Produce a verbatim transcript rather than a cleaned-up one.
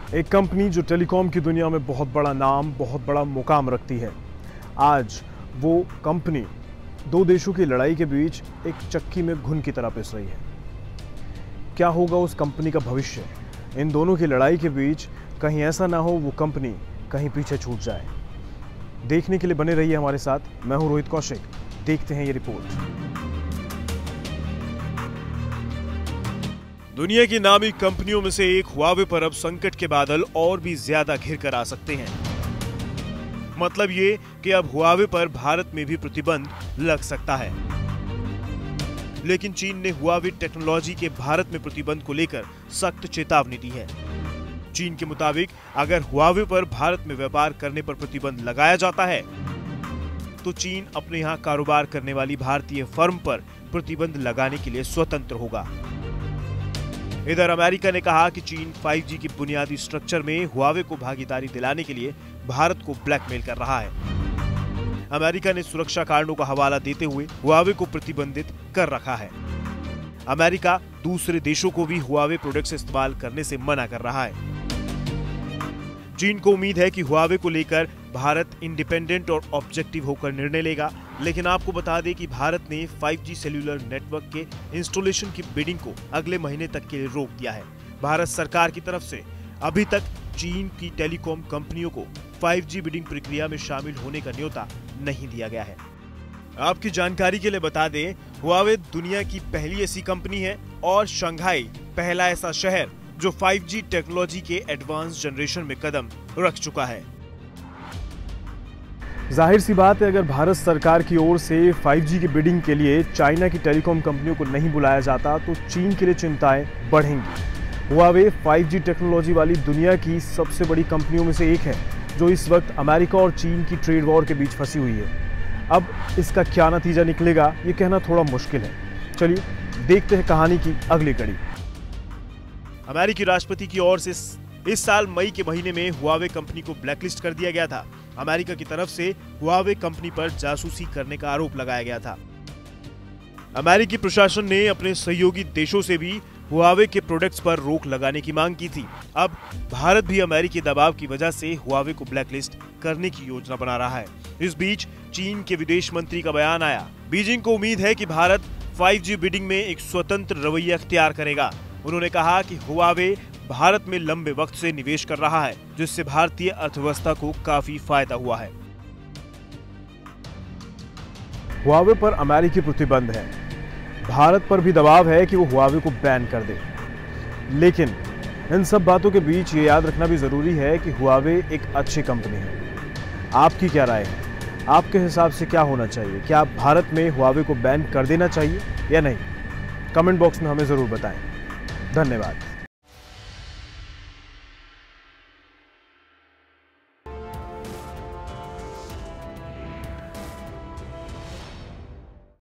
एक कंपनी जो टेलीकॉम की दुनिया में बहुत बड़ा नाम, बहुत बड़ा मुकाम रखती है, आज वो कंपनी दो देशों की लड़ाई के बीच एक चक्की में घुन की तरह पिस रही है। क्या होगा उस कंपनी का भविष्य? इन दोनों की लड़ाई के बीच कहीं ऐसा ना हो वो कंपनी कहीं पीछे छूट जाए। देखने के लिए बने रहिए हमारे साथ। मैं हूं रोहित कौशिक। देखते हैं ये रिपोर्ट। दुनिया की नामी कंपनियों में से एक हुआवे पर अब संकट के बादल और भी ज्यादा घिर कर आ सकते हैं। मतलब ये कि अब हुआवे पर भारत में भी प्रतिबंध लग सकता है। लेकिन चीन ने हुआवे टेक्नोलॉजी के भारत में प्रतिबंध को लेकर सख्त चेतावनी दी है। चीन के मुताबिक अगर हुआवे पर भारत में व्यापार करने पर प्रतिबंध लगाया जाता है तो चीन अपने यहां कारोबार करने वाली भारतीय फर्म पर प्रतिबंध लगाने के लिए स्वतंत्र होगा। इधर अमेरिका ने कहा कि चीन फाइव जी की बुनियादी स्ट्रक्चर में हुआवे को भागीदारी दिलाने के लिए भारत को ब्लैकमेल कर रहा है। अमेरिका ने सुरक्षा कारणों का हवाला देते हुए हुआवे को प्रतिबंधित कर रखा है। अमेरिका दूसरे देशों को भी हुआवे प्रोडक्ट्स इस्तेमाल करने से मना कर रहा है। चीन को उम्मीद है कि हुआवे को लेकर भारत इंडिपेंडेंट और ऑब्जेक्टिव होकर निर्णय लेगा। लेकिन आपको बता दें कि भारत ने फाइव जी सेल्यूलर नेटवर्क के इंस्टॉलेशन की बिडिंग को अगले महीने तक के लिए रोक दिया है। भारत सरकार की तरफ से अभी तक चीन की टेलीकॉम कंपनियों को फाइव जी बिडिंग प्रक्रिया में शामिल होने का न्योता नहीं दिया गया है। आपकी जानकारी के लिए बता दें, हुआवे दुनिया की पहली ऐसी कंपनी है और शंघाई पहला ऐसा शहर जो फाइव जी टेक्नोलॉजी के एडवांस जनरेशन में कदम रख चुका है। जाहिर सी बात है, अगर भारत सरकार की ओर से फाइव जी की बिडिंग के लिए चाइना की टेलीकॉम कंपनियों को नहीं बुलाया जाता तो चीन के लिए चिंताएं बढ़ेंगी। हुआवे फाइव जी टेक्नोलॉजी वाली दुनिया की सबसे बड़ी कंपनियों में से एक है जो इस वक्त अमेरिका और चीन की ट्रेड वॉर के बीच फंसी हुई है। अब इसका क्या नतीजा निकलेगा ये कहना थोड़ा मुश्किल है। चलिए देखते हैं कहानी की अगली कड़ी। अमेरिकी राष्ट्रपति की ओर से इस साल मई के महीने में हुआवे कंपनी को ब्लैकलिस्ट कर दिया गया था। अमेरिका की तरफ से हुआवे कंपनी पर जासूसी करने का आरोप लगाया गया था। अमेरिकी प्रशासन ने अपने सहयोगी देशों से भी हुआवे के प्रोडक्ट्स पर रोक लगाने की मांग की थी। अब भारत भी अमेरिकी दबाव की वजह से हुआवे को ब्लैकलिस्ट करने की योजना बना रहा है। इस बीच चीन के विदेश मंत्री का बयान आया। बीजिंग को उम्मीद है कि भारत फाइव जी बिडिंग में एक स्वतंत्र रवैया अख्तियार करेगा। उन्होंने कहा कि हुआवे भारत में लंबे वक्त से निवेश कर रहा है, जिससे भारतीय अर्थव्यवस्था को काफी फायदा हुआ है। हुआवे पर अमेरिकी प्रतिबंध है। भारत पर भी दबाव है कि वो हुआवे को बैन कर दे। लेकिन इन सब बातों के बीच ये याद रखना भी जरूरी है कि हुआवे एक अच्छी कंपनी है। आपकी क्या राय है? आपके हिसाब से क्या होना चाहिए? क्या भारत में हुआवे को बैन कर देना चाहिए या नहीं? कमेंट बॉक्स में हमें जरूर बताएं। धन्यवाद।